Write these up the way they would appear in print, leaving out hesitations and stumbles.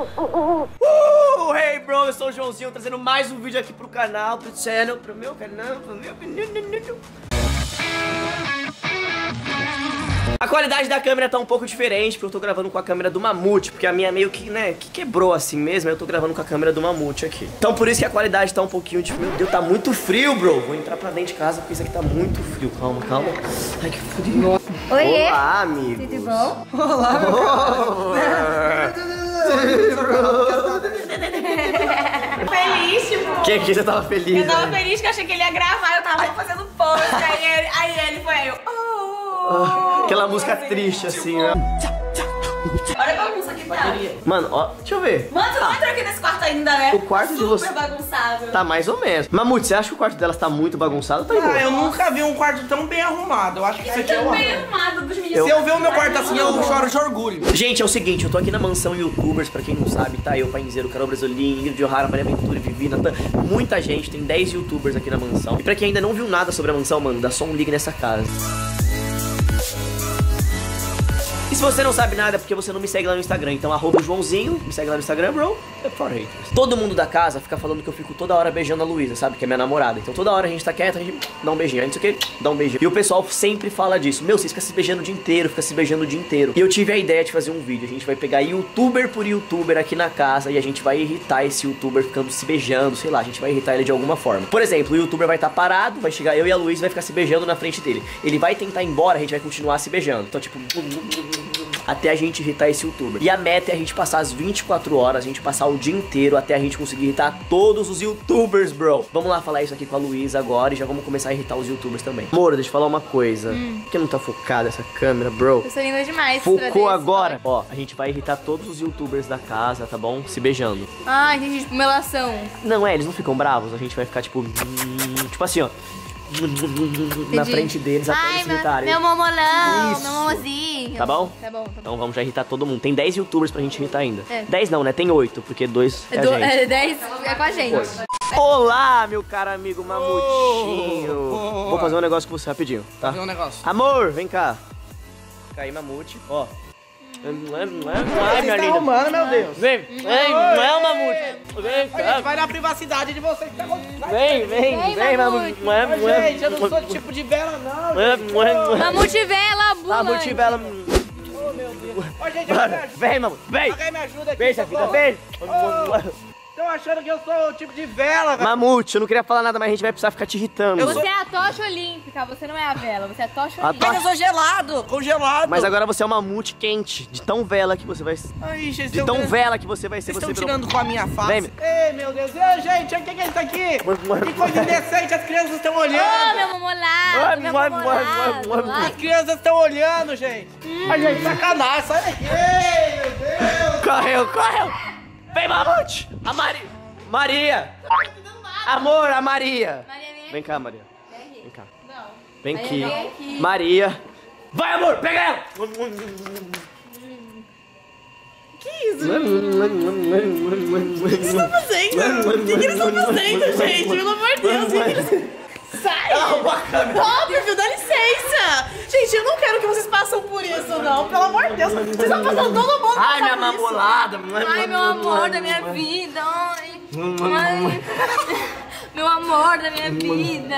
Hey bro, eu sou o Joãozinho, trazendo mais um vídeo aqui pro canal, pro channel, pro meu canal, pro meu... A qualidade da câmera tá um pouco diferente, porque eu tô gravando com a câmera do Mamute, porque a minha meio que, né, que quebrou assim mesmo, eu tô gravando com a câmera do Mamute aqui. Então por isso que a qualidade tá um pouquinho de... Meu Deus, tá muito frio, bro. Vou entrar pra dentro de casa, porque isso aqui tá muito frio. Calma, calma. Ai, que frio. Oiê. Olá, amigos. Tudo bom? Olá, meu Feliz, tipo... Que aqui você tava feliz, Eu tava né? feliz que eu achei que ele ia gravar, eu tava fazendo post, aí ele foi aí, eu... Aquela música triste, assim, né? Olha a bagunça que tá. Mano, ó, deixa eu ver. Mano, você não entrou aqui nesse quarto ainda, né? O quarto de você... Super bagunçado. Tá mais ou menos. Mamute, você acha que o quarto delas tá muito bagunçado? Tá igual. eu nunca vi um quarto tão bem arrumado. Eu acho que isso aqui é o Bem arrumado dos meninos. Se eu ver o meu quarto assim, eu choro de orgulho. Gente, é o seguinte, eu tô aqui na mansão Youtubers, pra quem não sabe, tá? Eu, Painzeiro, Carol Brasolin, Ingrid O'Hara, Maria Ventura, Vivi, Natan. Muita gente, tem 10 Youtubers aqui na mansão. E pra quem ainda não viu nada sobre a mansão, mano, dá só um ligue nessa casa. E se você não sabe nada é porque você não me segue lá no Instagram. Então @Joãozinho, me segue lá no Instagram, bro. É for haters. Todo mundo da casa fica falando que eu fico toda hora beijando a Luísa, sabe? Que é minha namorada. Então toda hora a gente tá quieto, a gente dá um beijinho. Aí não sei o que, dá um beijinho. E o pessoal sempre fala disso. Meu, vocês ficam se beijando o dia inteiro, fica se beijando o dia inteiro. E eu tive a ideia de fazer um vídeo. A gente vai pegar youtuber por youtuber aqui na casa e a gente vai irritar esse youtuber ficando se beijando, sei lá, a gente vai irritar ele de alguma forma. Por exemplo, o youtuber vai estar parado, vai chegar eu e a Luísa vai ficar se beijando na frente dele. Ele vai tentar ir embora, a gente vai continuar se beijando. Então, tipo, até a gente irritar esse youtuber. E a meta é a gente passar as 24 horas, a gente passar o dia inteiro até a gente conseguir irritar todos os youtubers, bro. Vamos lá falar isso aqui com a Luísa agora e já vamos começar a irritar os youtubers também. Amor, deixa eu falar uma coisa. Por que não tá focada essa câmera, bro? Eu sou linda demais. Focou agora. Ó, a gente vai irritar todos os youtubers da casa, tá bom? Se beijando. Ah, entendi, tipo, melação. Não, eles não ficam bravos, a gente vai ficar tipo... Tipo assim, ó. Na frente deles até eles irritarem. Meu mamolão, Isso. meu mamozinho. Tá bom? Tá bom, tá bom. Então vamos já irritar todo mundo. Tem 10 youtubers pra gente irritar ainda. É. 10 não, né? Tem 8, porque 2 é a gente. 10 é com a gente. Olá, meu caro amigo Mamutinho. Vou fazer um negócio com você rapidinho, tá? Fazer um negócio. Amor, vem cá. Fica aí, Mamute. Ó. Ai, minha linda. Mano, meu Deus. Vem, não é o Mamute. Vem A gente vai na privacidade de vocês. Vem, Mamute. Gente, eu não sou tipo de vela, não. Mamute vela, bula. Mamute, bela. Oh, meu Deus. Ó, gente, alguém me ajuda. Vem, Mamute, vem. Alguém me ajuda aqui. Vem, essa socorro. fica, vem. Estão achando que eu sou o tipo de vela, velho. Mamute, eu não queria falar nada, mas a gente vai precisar ficar te irritando. Você é a tocha olímpica, você não é a vela, você é a tocha A olímpica. tocha- Mas eu sou gelado, congelado. Mas agora você é uma mamute quente, de tão vela que você vai ser. Ai, gente, De tão vela que você vai ser. Vocês Você estão virou- tirando com a minha face. Vem. Ei, meu Deus. Ei, gente, o que é isso aqui? Que coisa indecente, as crianças estão Ô, olhando. meu mamolado, meu mamolado. As crianças estão olhando, gente. Ai, gente, sacanagem, sai daqui. Ei, meu Deus. Correu! Vem, Mamute! A Maria! Amor, a Maria! Vem cá, Maria. Vem cá. Vem aqui. vem aqui. Maria! Vai, amor! Pega ela! Que isso? O que eles estão fazendo? O que eles estão fazendo, gente? Pelo amor de Deus, sai! Óbvio, dá licença! Gente, eu não quero que vocês passem por isso, não. Pelo amor de Deus. Vocês estão passando todo mundo. Ai, minha passando por isso. mamolada! Ai, meu amor da minha vida. Ai. Ai. Meu amor da minha vida.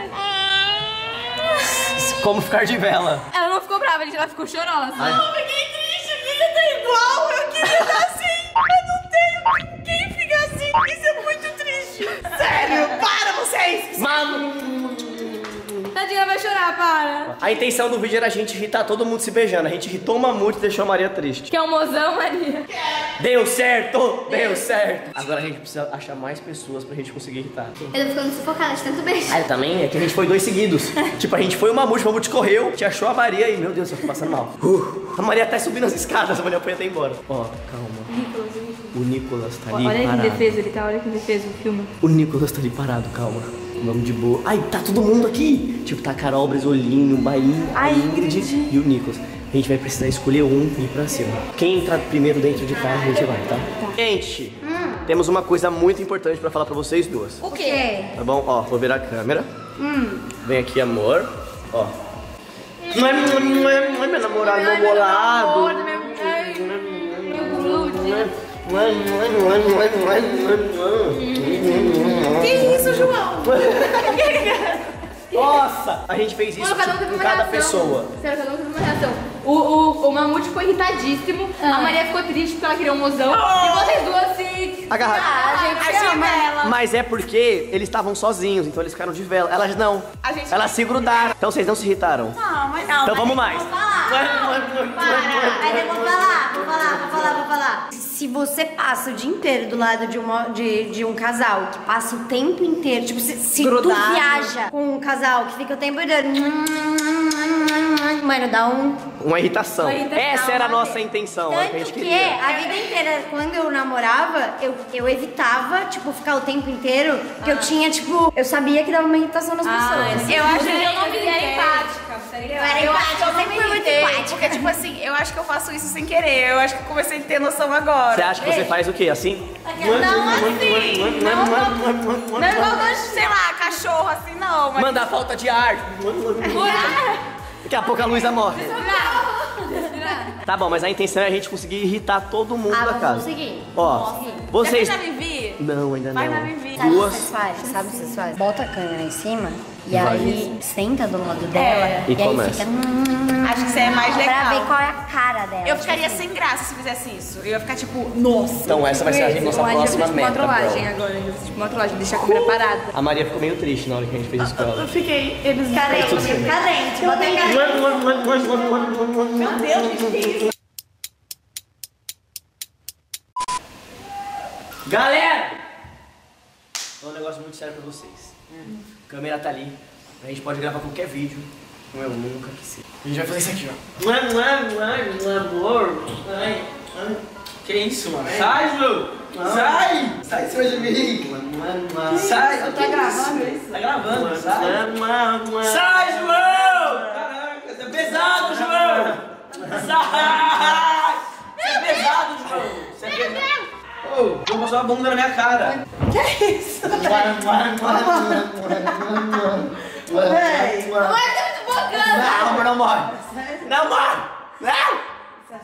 Como ficar de vela? Ela não ficou brava, ela ficou chorosa. Ai. Não, fiquei triste, filha, tá igual. Eu queria estar assim. Eu não tenho quem fica assim. Isso é muito triste. Sério, para vocês. Tadinha, vai chorar, para. A intenção do vídeo era a gente irritar todo mundo se beijando. A gente irritou o Mamute e deixou a Maria triste. Quer um mozão, Maria? Deu certo! Deu certo! Agora a gente precisa achar mais pessoas pra gente conseguir irritar. Eu tô ficando sufocada de tanto beijo. Ah, também é que a gente foi 2 seguidos. Tipo, a gente foi o Mamute correu, te achou a Maria e, meu Deus, eu tô passando mal. A Maria até subindo as escadas, a Maria foi até embora. Ó, calma. O Nicolas tá ali Olha que parado. indefeso ele tá, olha que indefeso o filme. O Nicolas tá ali parado, calma. Vamos de boa. Ai, tá todo mundo aqui. Tipo, tá a Carol, Bresolinho, Bahia, a Ingrid e o Nicolas. A gente vai precisar escolher um e ir pra cima. Quem entrar primeiro dentro de casa, a gente vai, tá? Gente, temos uma coisa muito importante pra falar pra vocês duas. O quê? Tá bom? Ó, vou virar a câmera. Vem aqui, amor. Ó. Não é meu namorado, meu bolado. Meu grude. Que isso, João? Nossa, a gente fez isso com cada pessoa. Sério, cada um teve uma reação. O Mamute ficou irritadíssimo, a Maria ficou triste porque ela queria um mozão, e vocês duas se... Agarraram. A gente se ama. Mas é porque eles estavam sozinhos, então eles ficaram de vela. Elas não. Elas se grudaram. Então vocês não se irritaram. Não, mas não. Então vamos mais. Mas eu vou falar. Se você passa o dia inteiro do lado de um casal que passa o tempo inteiro, tipo, se tu viaja com um casal que fica o tempo inteiro, mano, dá uma irritação. Essa era a nossa intenção. Tanto que a gente que queria. a vida inteira, quando eu namorava, eu evitava, tipo, ficar o tempo inteiro, porque eu tinha, tipo, eu sabia que dava uma irritação nas pessoas. Eu acho que Eu não fiquei empática. Eu acho que eu sempre fui muito empática. Porque, tipo assim, eu acho que eu faço isso sem querer. Eu acho que eu comecei a ter noção agora. Você acha que você faz o quê? Assim? Não assim. Não igual dois, sei lá, cachorro assim, não. Mas... Manda a falta de ar. Daqui a pouco a Luísa morre. Tá bom, mas a intenção é a gente conseguir irritar todo mundo da casa. Vamos conseguir. Ó, vocês... Você vai na Vivi? Não, ainda Vai na não. Vivi. Sabe o que vocês fazem? Sabe o que vocês fazem? Bota a câmera em cima e aí senta do lado dela E aí começa. fica... Acho que isso é mais legal. Pra ver qual é a cara dela. Eu ficaria sem graça se fizesse isso. Eu ia ficar tipo, nossa. Então essa vai ser a nossa próxima meta, trollagem bro. agora, tipo uma trollagem, deixar a câmera parada. A Maria ficou meio triste na hora que a gente fez isso com ela. Eu fiquei, eles... Carente, bota a Meu Deus, gente, que isso? Galera! É um negócio muito sério pra vocês. A câmera tá ali. A gente pode gravar qualquer vídeo. Como eu nunca quis ser. A gente vai fazer isso aqui, ó. Amor. Que isso, mano? Sai, Ju! Sai! Sai de cima de mim! Sai! Tá gravando isso? Tá gravando, sai! Sai, João! Caraca, você é pesado, João! Sai! Você é pesado, João! Você é pesado! Ô, João passou a bunda na minha cara! Que isso? Véi! Não, amor, não morre! Não morre! Não!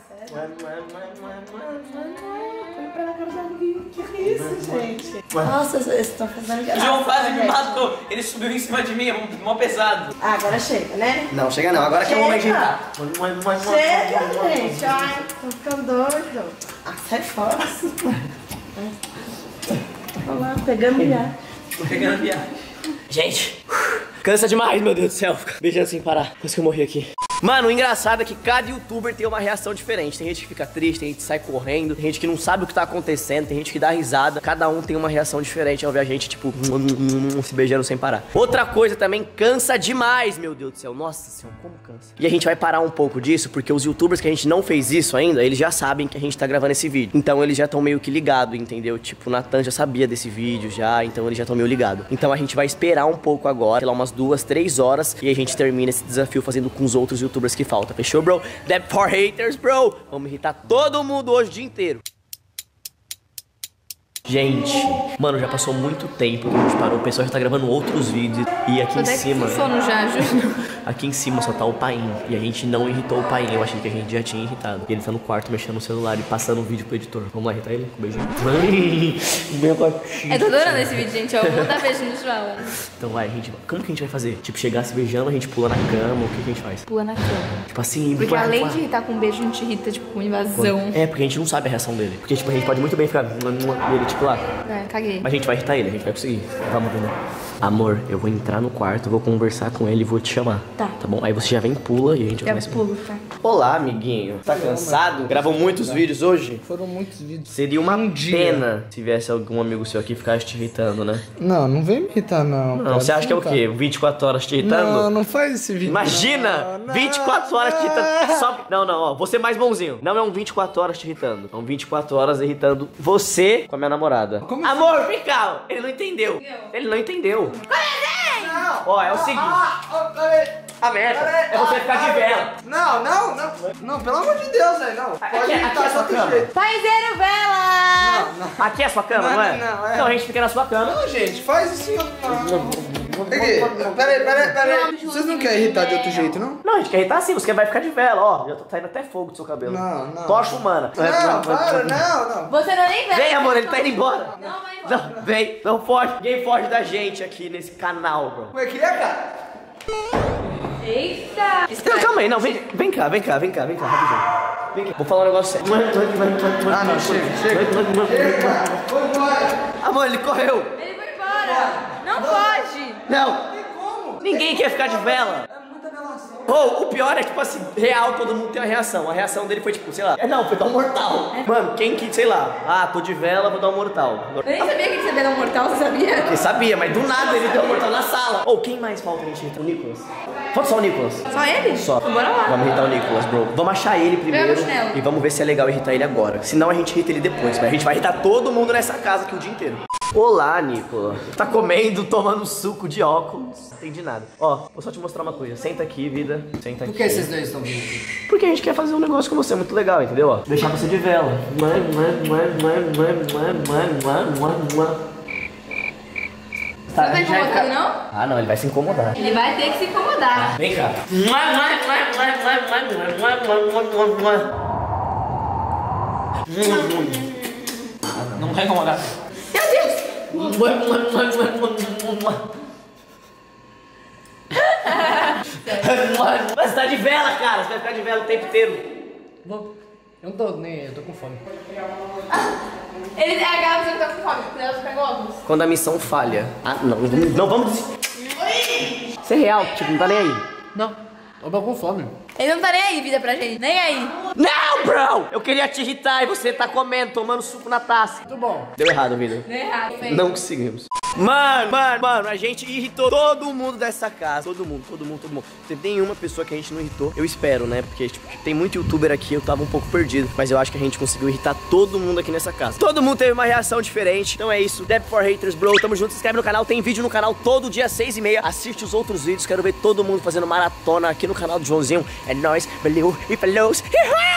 Que isso, gente? Nossa, vocês estão fazendo O graça. João quase me matou! Ele subiu em cima de mim, é mó pesado! Ah, agora chega, né? Não, chega não. Agora que é o momento de irritar. Chega, gente. Ai, tô ficando doido. Ah, sai fora. Olha lá, pegando viagem. Tô pegando viagem. Gente, cansa demais, meu Deus do céu. Fica beijando sem parar. Quase que eu morri aqui. Mano, o engraçado é que cada youtuber tem uma reação diferente. Tem gente que fica triste, tem gente que sai correndo, tem gente que não sabe o que tá acontecendo, tem gente que dá risada. Cada um tem uma reação diferente ao ver a gente, tipo, se beijando sem parar. Outra coisa também, cansa demais, meu Deus do céu. Nossa senhora, como cansa. E a gente vai parar um pouco disso, porque os youtubers que a gente não fez isso ainda, eles já sabem que a gente tá gravando esse vídeo. Então eles já estão meio que ligados, entendeu? Tipo, o Nathan já sabia desse vídeo já, então eles já estão meio ligados. Então a gente vai esperar um pouco agora, sei lá, umas 2, 3 horas, e a gente termina esse desafio fazendo com os outros youtubers que faltam. Fechou, bro? That for haters, bro! Vamos irritar todo mundo hoje o dia inteiro. Gente, mano, já passou muito tempo que a gente parou. O pessoal já tá gravando outros vídeos. E aqui em cima... sono já, Ju. Aqui em cima só tá o Paim. E a gente não irritou o Paim. Eu achei que a gente já tinha irritado. E ele tá no quarto mexendo no celular e passando o vídeo pro editor. Vamos lá irritar ele? Com um beijinho. Eu tô adorando esse vídeo, gente. Eu vou dar beijo no João. Então vai, gente. Como que a gente vai fazer? Tipo, chegar se beijando, a gente pula na cama. O que a gente faz? Pula na cama. Tipo assim... Porque além de irritar com um beijo, a gente irrita, tipo, com invasão. É, porque a gente não sabe a reação dele. Porque, tipo, a gente pode muito bem ficar... E ele, tipo, lá... É, caguei. Mas a gente vai irritar ele, a gente vai conseguir. Vamos, Bruna. Amor, eu vou entrar no quarto, vou conversar com ele e vou te chamar. Tá. Tá bom? Aí você já vem, pula e a gente vai Eu pulo, tá? Olá, amiguinho. Tá cansado? Gravou muitos vídeos hoje? Foram muitos vídeos. Seria uma dia. pena se tivesse algum amigo seu aqui e ficasse te irritando, né? Não, não vem me irritar, não. Não, você acha que é o quê? 24 horas te irritando? Não, não faz esse vídeo. Imagina! Não, 24 horas te irritando. Só... Não, ó. Vou ser mais bonzinho. Não é um 24 horas te irritando. É um 24 horas irritando você com a minha namorada. Como Amor, fica calmo. Ele não entendeu. Ele não entendeu. Ó, é o seguinte. A meta é você ficar de vela. Não, pelo amor de Deus, velho, não. Aqui é a sua cama. Paizeiro, vela! Aqui é a sua cama, não é? Não, é. Então a gente fica na sua cama. Não, gente, faz isso em outro... Peraí. Vocês não querem irritar de outro jeito, não? Não, a gente quer irritar sim, você vai ficar de vela, ó. Já tá saindo até fogo do seu cabelo. Não. Tocha humana. Não. Você não é nem velho. Vem, amor, ele tá indo embora. Não, vai embora. Não, vem, não foge. Ninguém foge da gente aqui nesse canal, bro. Como é que é, cara? Eita. Não, calma aí, não, vem cá, rapidinho. Vem cá, vou falar um negócio sério. Ah, não, chega. Foi embora. Amor, ele correu. Ele foi embora. Não pode. Não. Ninguém quer ficar de vela. Oh, o pior é que, tipo assim, real, todo mundo tem uma reação. A reação dele foi tipo, sei lá, não, foi dar um mortal. Mano, quem que, sei lá, tô de vela, vou dar um mortal. Eu nem sabia que ele sabia dar um mortal, você sabia? Ele sabia, mas do nada ele deu um mortal na sala. Ou quem mais falta a gente irritar? O Nicolas. Falta só o Nicolas. Só ele? Só. Bora lá. Vamos irritar o Nicolas, bro. Vamos achar ele primeiro Pega o chinelo. e vamos ver se é legal irritar ele agora. Senão a gente irrita ele depois, mas a gente vai irritar todo mundo nessa casa aqui o dia inteiro. Olá, Nicolas. Tá comendo, tomando suco de óculos. Não entendi nada. Ó, vou só te mostrar uma coisa. Senta aqui, vida. Senta aqui. Por que esses dois estão vindo aqui? Porque a gente quer fazer um negócio com você muito legal, entendeu? Ó, deixar você de vela. Você não tá incomodado, não? Ah, não, ele vai se incomodar. Ele vai ter que se incomodar. Vem cá. Não vai incomodar. Meu Deus. Mas você tá de vela, cara. Você vai ficar de vela o tempo inteiro. Eu não tô nem, eu tô com fome. Ele acaba dizendo que tá com fome. Cuidado, você pega óculos. Quando a missão falha. Ah, não vamos. Isso é real, tipo, não tá nem aí. Não, eu tô com fome. Ele não tá nem aí, vida, pra gente. Nem aí. Não, bro! Eu queria te irritar e você tá comendo, tomando suco na taça. Muito bom. Deu errado, vida. Nem errado. Feio. Não conseguimos. Mano, a gente irritou todo mundo dessa casa. Todo mundo. Não teve nenhuma pessoa que a gente não irritou. Eu espero, né? Porque, tipo, tem muito youtuber aqui, eu tava um pouco perdido. Mas eu acho que a gente conseguiu irritar todo mundo aqui nessa casa. Todo mundo teve uma reação diferente. Então é isso. Depp for Haters, bro. Tamo junto, se inscreve no canal. Tem vídeo no canal todo dia 6h30. Assiste os outros vídeos. Quero ver todo mundo fazendo maratona aqui no canal do Joãozinho. É nóis, valeu e falou.